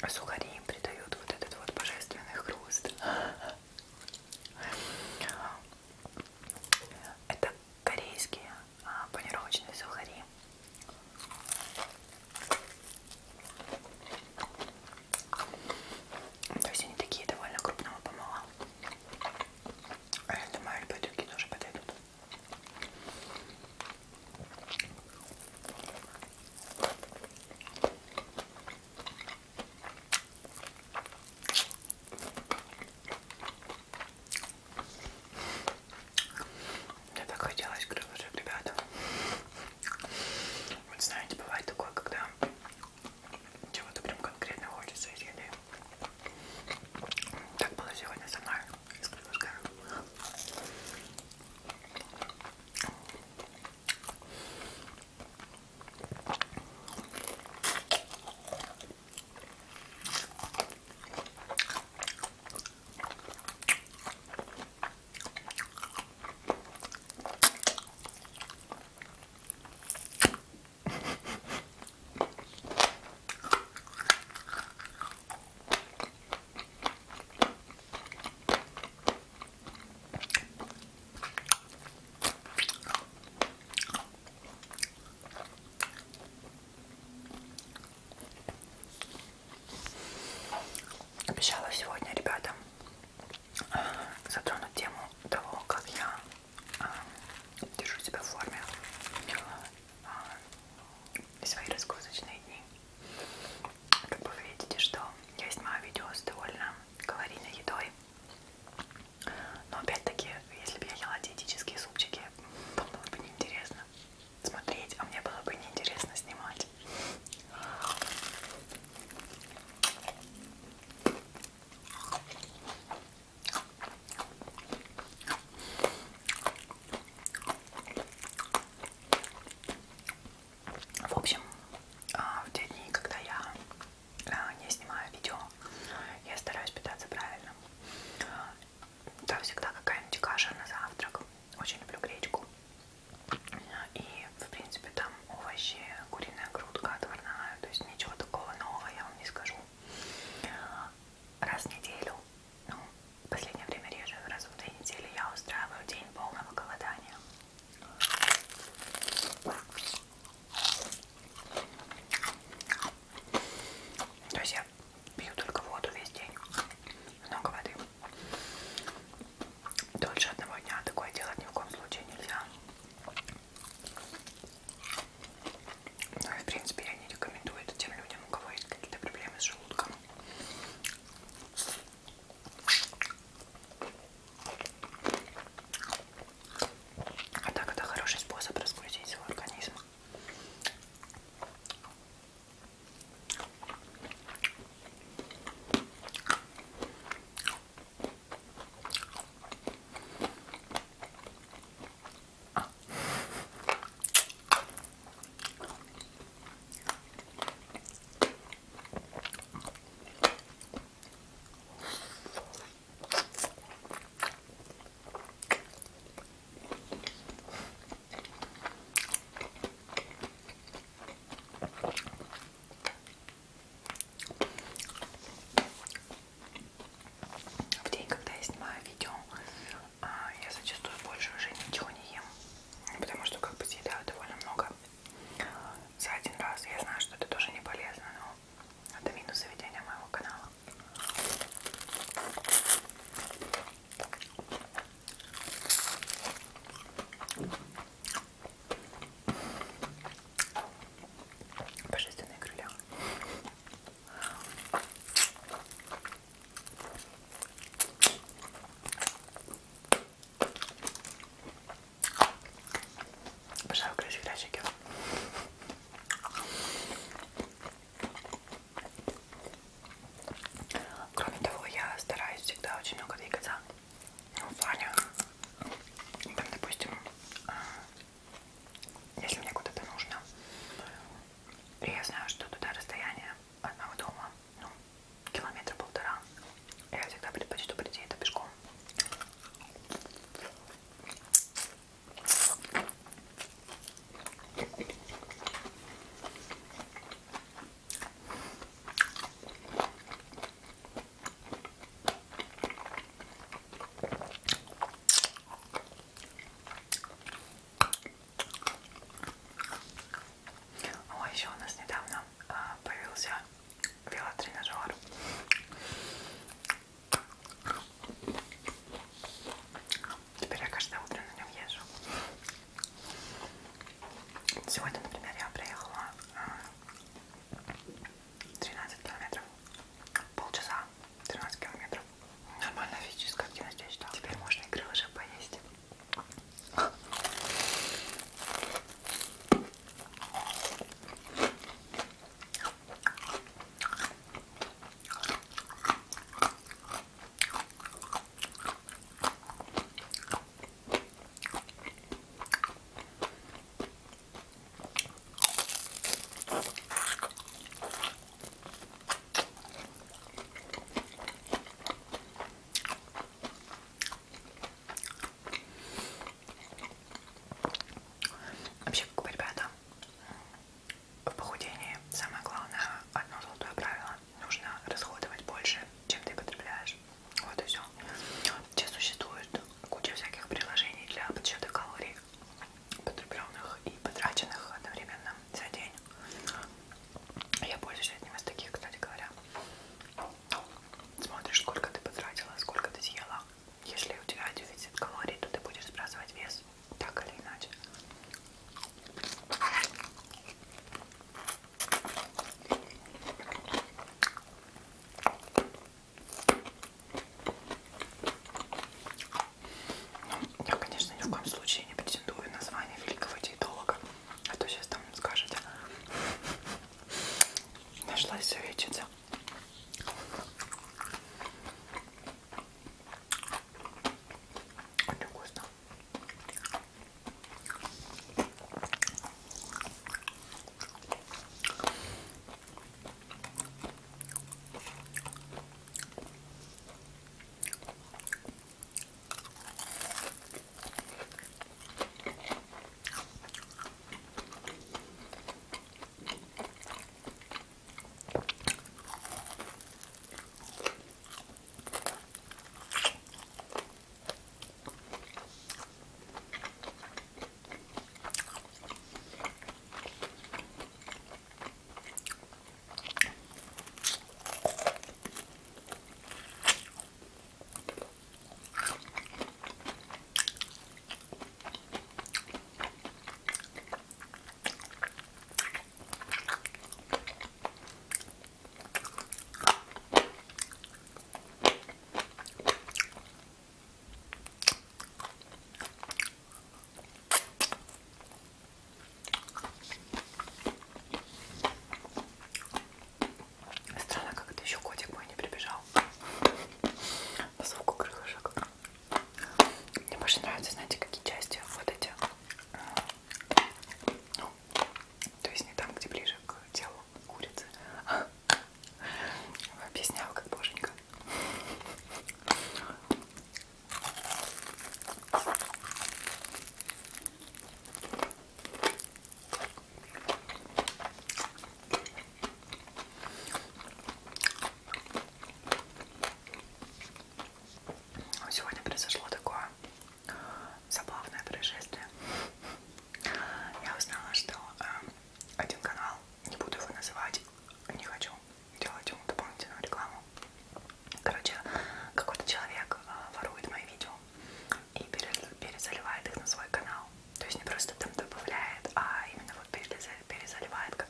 сухари им придают вот этот вот божественный хруст. Это корейские панировочные сухари. То есть они такие довольно крупного помола. Я думаю, любые другие тоже подойдут. Мне так хотелось крылышек, ребята. Вот знаете, бывает такое, когда чего-то прям конкретно хочется из еды. Так было сегодня со мной с крылышками. Обещала сегодня, ребята, затронуть тему того, как я держу себя в форме в свои разгрузочные дни. Как бы вы видите, что я снимаю видео с довольно калорийной едой. Но опять-таки, если бы я ела диетические супчики, вам было бы неинтересно смотреть, а мне было бы неинтересно снимать. В общем, в те дни, когда я не снимаю видео, я стараюсь питаться правильно. Там всегда какая-нибудь каша на завтрак. Очень люблю гречку. И, в принципе, там овощи, куриная грудка отварная. То есть ничего такого нового я вам не скажу. Раз в неделю, ну, в последнее время реже, раз в 2 недели я устраиваю день полного голодания. То есть я пью только воду весь день. Много воды. Дольше одного дня такое делать ни в коем случае нельзя. Ну и в принципе я не рекомендую это тем людям, у кого есть какие-то проблемы с желудком. А так это хороший способ разгрузить свой организм. В день, когда я снимаю видео, я зачастую больше уже ничего не ем, потому что как бы съедаю довольно много за один раз. Я знаю, что это тоже не полезно, но это минус ведения моего канала. Божественные крылья. Обожаю красивчики. Кроме того, я стараюсь всегда очень много двигаться в плане. Там, допустим, если мне куда-то нужно, и я знаю, что туда расстояние от моего дома, ну, 1,5 километра, я всегда предпочту прийти это пешком.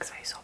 как свои собственные.